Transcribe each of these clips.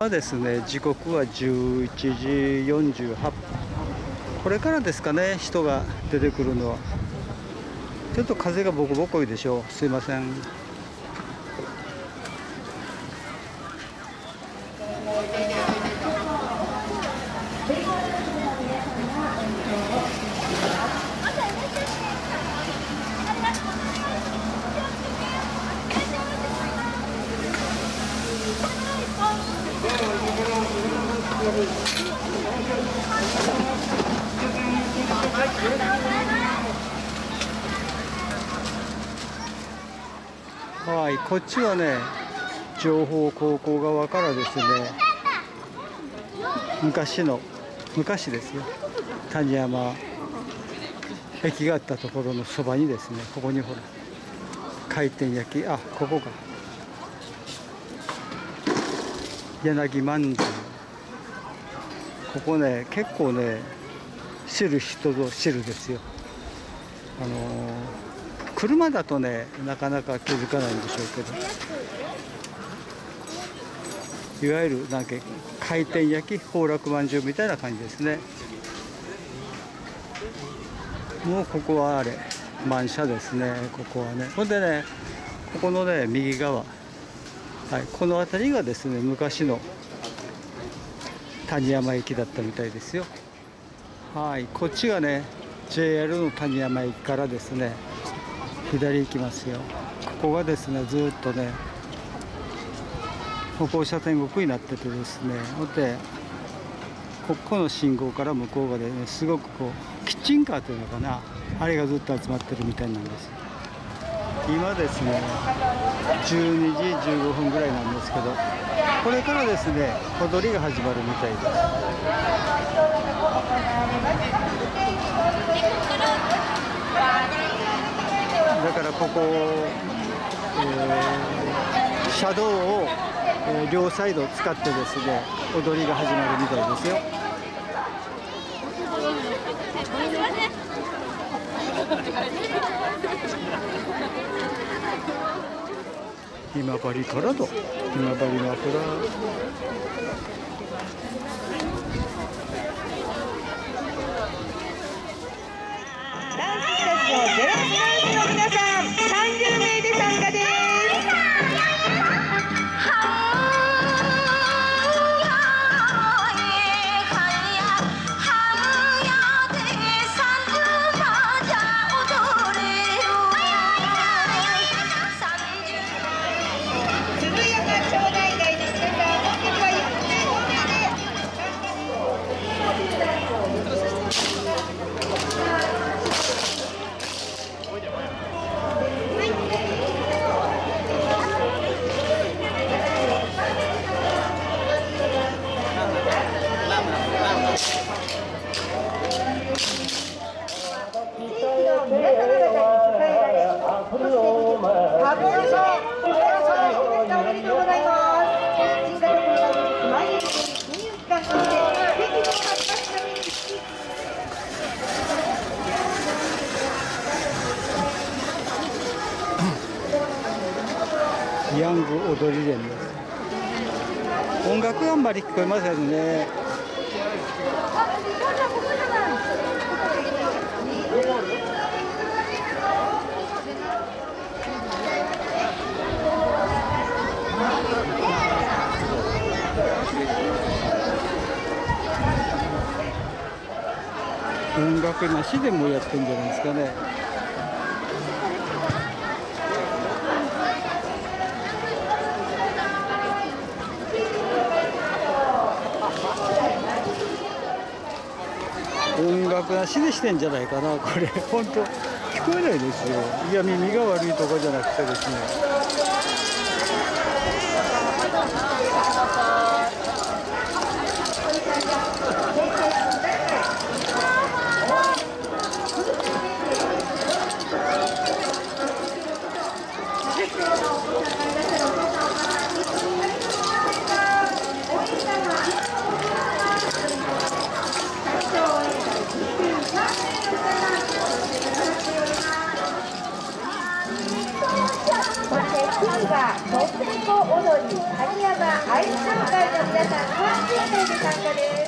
ですね、時刻は11時48分。これからですかね、人が出てくるのは。ちょっと風がボコボコいいでしょう。すいません。はい、こっちはね、情報高校側からですね、昔ですよ、谷山駅があったところのそばにですね、ここにほら回転焼き、あ、ここか、柳まんじゅう、ここね、結構ね、知る人ぞ知るですよ。車だとね、なかなか気づかないんでしょうけど、いわゆるなんか回転焼き、崩落まんじゅうみたいな感じですね。もうここはあれ満車ですね。ここはね、ほんでね、ここのね右側、はい、この辺りがですね、昔の谷山駅だったみたいですよ。はい、こっちがね JR の谷山駅からですね、左行きますよ。ここがですね、ずっとね歩行者天国になっててですね、ほんでここの信号から向こうがでね、すごくこうキッチンカーというのかな、あれがずっと集まってるみたいなんです。今ですね12時15分ぐらいなんですけど、これからですね踊りが始まるみたいです。だからここ、車道を、両サイド使ってですね、踊りが始まるみたいですよ。今治からと、今治のフラダンススタジオ08の皆さん、30名で参加です。 ヤング踊り連です。音楽があんまり聞こえませんね。音楽なしでもやってんじゃないですかね。音楽なしでしてんじゃないかな、これ。本当聞こえないですよ。いや、耳が悪いとかじゃなくてですね。 参加です。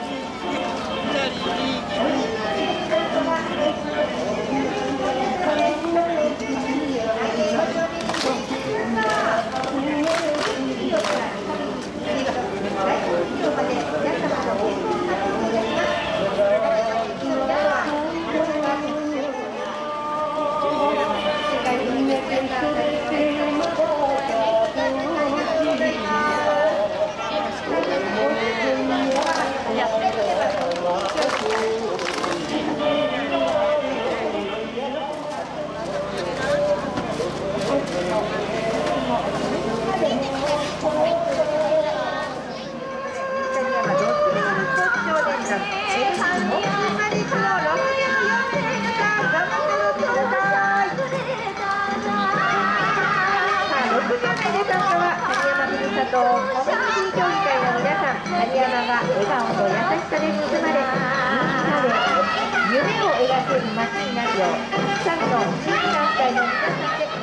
コミュニティ協議会の皆さん、有山が笑顔と優しさで包まれ、みんなで夢を描ける街になるよう、たくさんの地域団体の皆さんで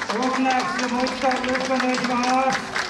大きな拍手でもう一回よろしくお願いします。